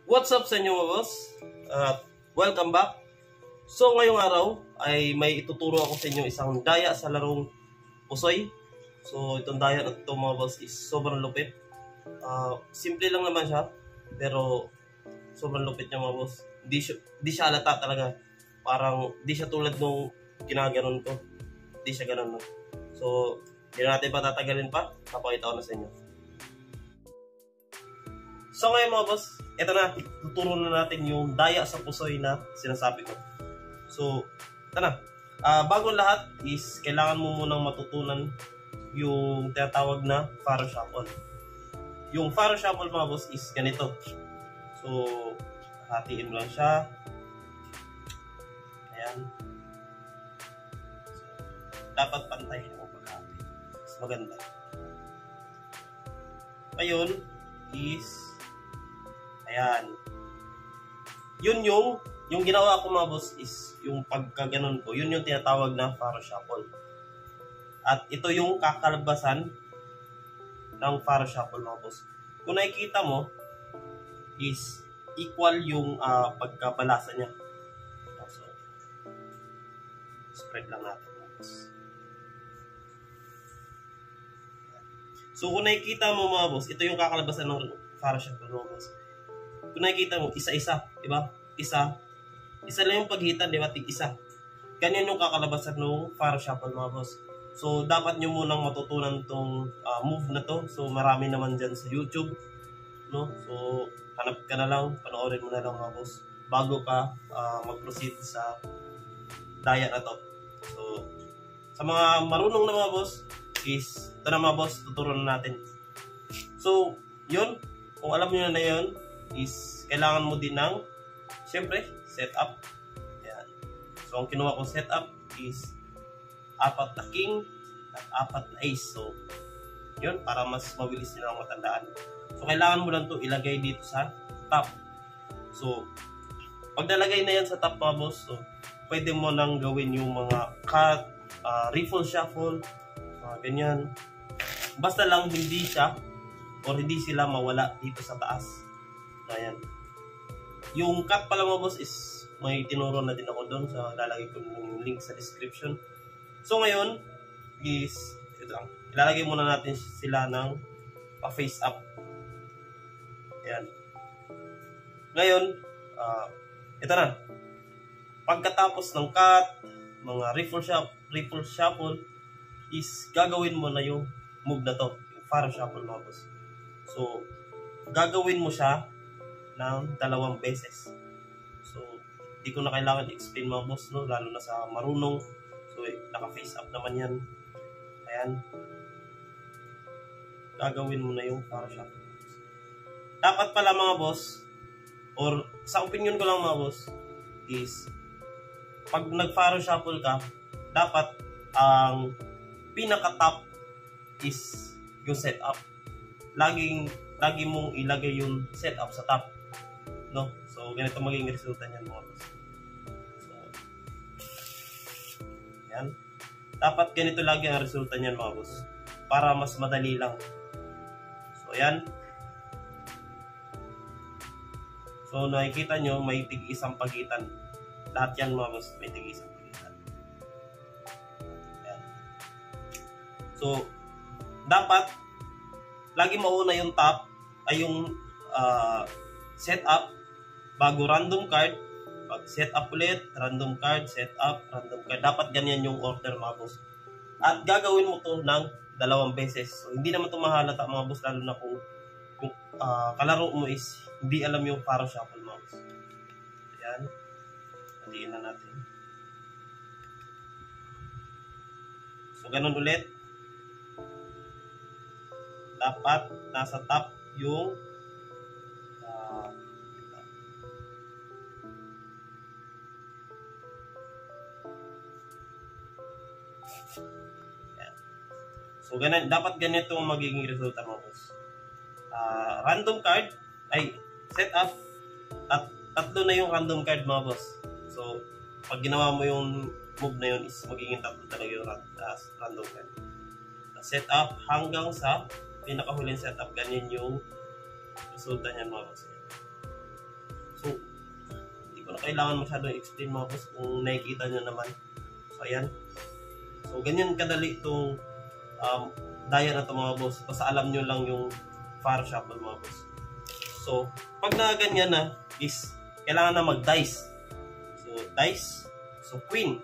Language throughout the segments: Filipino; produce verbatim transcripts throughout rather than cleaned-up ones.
What's up sa inyo mga boss? Uh, welcome back. So ngayong araw ay may ituturo ako sa inyo isang daya sa larong Pusoy. So itong daya na ito mga boss is sobrang lupit. Uh, simple lang naman siya pero sobrang lupit niya mga boss. Di siya, di siya halata talaga. Parang di siya tulad nung ginaganon ko. Di siya ganun. No? So hindi natin patatagalin pa. Papakita ko na sa inyo. So ngayon mga boss, ito na, tuturo na natin yung daya sa Pusoy na sinasabi ko. So, ito na. Uh, bago lahat is, kailangan mo munang matutunan yung tinatawag na Faro Shuffle. Yung Faro Shuffle mga boss is ganito. So, hatiin mo lang siya. Ayan. So, dapat pantayin mo pag-hati. Mas maganda. Ngayon is, ayan. Yun yung, yung ginawa ko mga boss is, yung pagkaganon ko, yun yung tinatawag na Faro Shuffle. At ito yung kakalabasan ng Faro Shuffle mga boss. Kung nakikita mo, is equal yung uh, pagkabalasa niya. So, spread lang natin mga boss. So kung nakikita mo mga boss, ito yung kakalabasan ng Faro Shuffle mga boss. Kung nakikita mo, isa-isa, di ba? Isa. Isa lang yung paghitan, di ba? Tig-isa. Ganyan yung kakalabasan ng Faro Shuffle, mga boss. So, dapat nyo munang matutunan tong uh, move na to. So, marami naman dyan sa YouTube. No? So, hanap ka na lang, panoorin mo na lang, mga boss. Bago ka uh, mag-proceed sa daya na to. So, sa mga marunong na mga boss, is, ito na mga boss, tuturo na natin. So, yun. Kung alam nyo na na yun, is kailangan mo din ng syempre setup. Ayan. So ang kinuha kong setup is apat na king at apat na ace. So yun, para mas mabilis nila ang matandaan. So kailangan mo lang to ilagay dito sa top. So pag nalagay na yan sa top mga boss, so pwede mo nang gawin yung mga cut, uh, riffle shuffle, mga ganyan. Basta lang hindi siya or hindi sila mawala dito sa taas. Ayan. Yung cut pala mga boss is may tinuro na din ako doon. So lalagay ko yung link sa description. So ngayon is ito lang. Ilalagay muna natin sila ng pa-face up. Ayan. Ngayon, uh, ito na. Pagkatapos ng cut, mga riffle shuffle, riffle shuffle is gagawin mo na yung move na to. Yung Faro Shuffle mga boss. So, gagawin mo siya ng dalawang beses. So, di ko na kailangan i-explain mga boss, no? Lalo na sa marunong. So, eh, naka-face up naman yan. Ayan. Gagawin mo na yung Faro Shuffle. Dapat pala mga boss, or sa opinion ko lang mga boss, is pag nag-Faro Shuffle ka, dapat ang pinaka-top is yung setup. Laging, lagi mong ilagay yung setup sa top. No? So, ganito magiging resulta niyan mga boss. So, yan. Dapat ganito lagi ang resulta niyan mga boss. Para mas madali lang. So, yan. So, nakikita nyo, may tig-isang pagitan. Lahat yan mga boss, may tig-isang pagitan. Yan. So, dapat, lagi mauna yung top, ay yung uh, setup, bago random card, pag set up ulit, random card, set up, random card. Dapat ganyan yung order mga boss. At gagawin mo to ng dalawang beses. So, hindi naman ito mahalata mga boss, lalo na kung yung uh, kalaro mo is hindi alam yung Faro Shuffle mga boss. Ayan. Hatiin na natin. So, ganun ulit. Dapat nasa top yung uh, so ganun, dapat ganito ang magiging resulta mo boss. Uh, random card ay set up at tatlo na yung random card mga boss. So pag ginawa mo yung move na yun is magiging tatlo talaga yung uh, random card. Uh, set up hanggang sa pinakahuling setup, ganyan yung resulta niyan mga boss. ko na kailangan masyadong explain mga boss kung nakikita nyo naman. So ayan. So ganyan kadali itong um, dial na ito mga boss. Basta alam nyo lang yung faro shuffle mga boss. So pag na ganyan na is kailangan na mag-dice. So dice. So queen.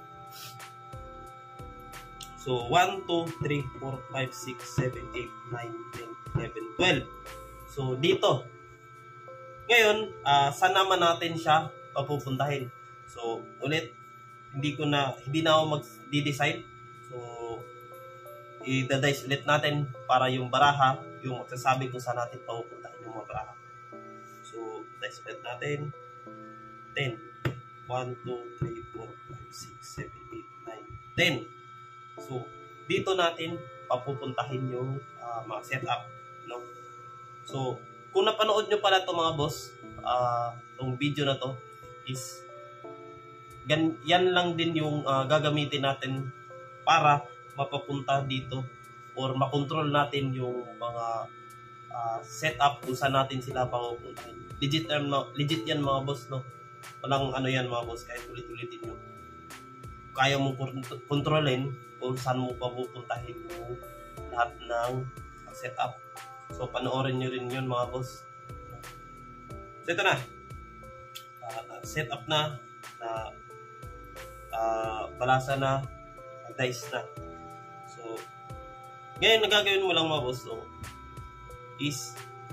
So one, two, three, four, five, six, seven, eight, nine, ten, eleven, twelve. So dito. Ngayon, uh, saan naman natin siya papupuntahin? So, ulit, hindi ko na, hindi na ako mag-decide. So, i-dice ulit natin para yung baraha, yung magsasabi kung saan natin papupuntahin yung mga baraha. So, dice ulit natin. ten. one, two, three, four, five, six, seven, eight, nine, ten. So, dito natin papupuntahin yung uh, mga setup. No? So, kung napanood nyo pala ito mga boss, uh, itong video na to is gan, yan lang din yung uh, gagamitin natin para mapapunta dito or makontrol natin yung mga uh, setup kung saan natin sila papupuntahin. Legit, um, no? Legit yan mga boss, no? Walang ano yan mga boss, kahit ulit-ulitin nyo. Kaya mo kontrolin kung saan mo papupuntahin yung lahat ng setup. So, panoorin nyo rin yun mga boss. So, ito na. Uh, set up na. Na uh, balasa na. Dice na. So, ngayon, nagagawin mo lang mga boss. So, is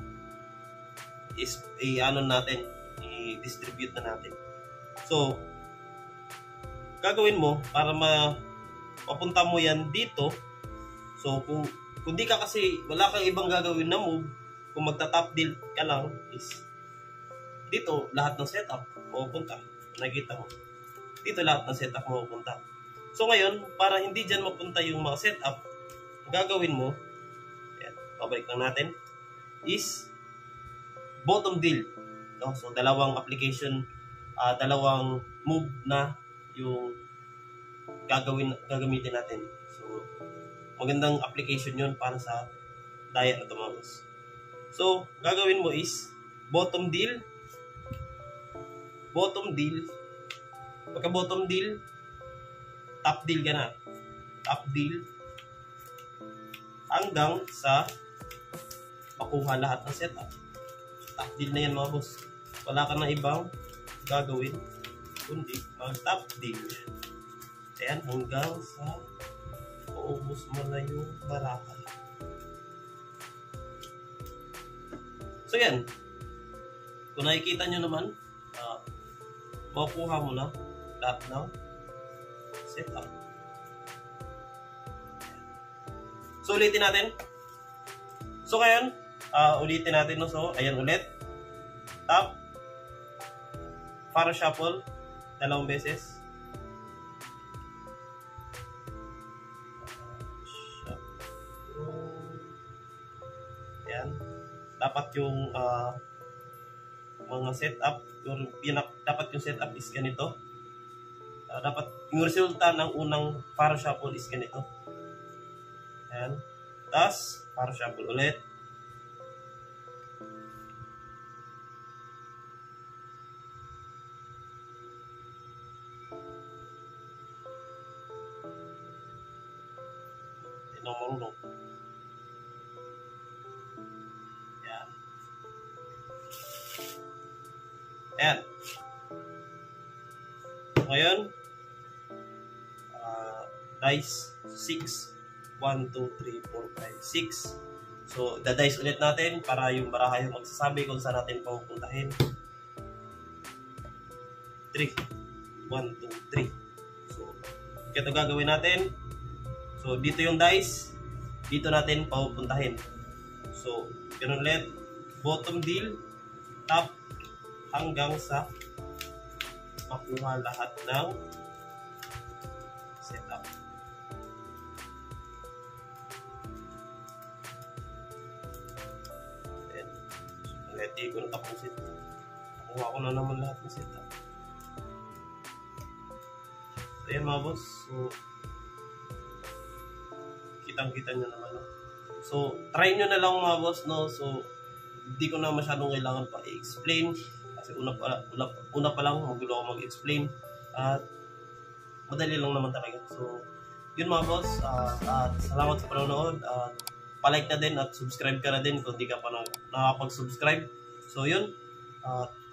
is i-ano natin. I-distribute na natin. So, gagawin mo para ma papunta mo yan dito. So, kung Kung di ka kasi, wala kang ibang gagawin na move, kung magta-top deal ka lang, is dito, lahat ng setup mapupunta. Nakikita mo. Dito lahat ng setup mapupunta. So ngayon, para hindi dyan mapunta yung mga setup, gagawin mo, ayan, pabalik lang natin, is bottom deal. No? So dalawang application, uh, dalawang move na yung gagawin, gagamitin natin. Magandang application yun para sa diet na tumagos. So, gagawin mo is bottom deal. Bottom deal. Pagka bottom deal, top deal ka na. Top deal. Hanggang sa makuha lahat ng setup. Top deal na yan mga boss. Wala ka na ibang gagawin kundi mag-top deal. Ayan, hanggang sa maubos mo na yung baraha. So yan. Kung nakikita nyo naman, uh, makukuha mo na lahat ng setup. So ulitin natin. So ngayon, uh, ulitin natin. No? So ayan ulit. Top. Faro shuffle. Dalawang beses. Dapat yung uh, mga setup, yung pinak, dapat yung setup is ganito. Uh, dapat yung resulta ng unang faro shuffle is ganito. Ayan. Tapos, faro shuffle ulit. Hindi na marunong. Ayan. Ngayon, uh, dice six. one, two, three, four, five, six. So, da-dice ulit natin para yung baraha yung magsasabi kung saan natin pupuntahin. three. one, two, three. So, ito gagawin natin. So, dito yung dice. Dito natin pupuntahin. So, ganun ulit. Bottom deal. Top. Hanggang sa makuha lahat ng setup. Ayan. So, hindi ko natapusin. Nakuha ko na naman lahat ng setup. So, ayan mga boss. So, kitang-kita nyo naman. No? So, try nyo na lang mga boss. No? So, hindi ko na masyadong kailangan pa i-explain. Kasi una pa, una, una pa lang, magulo ako mag-explain. At madali lang naman talaga. So, yun mga boss. Uh, at salamat sa panonood. At palike na din at subscribe ka na din kung di ka pa na, nakakapag-subscribe. So, yun. At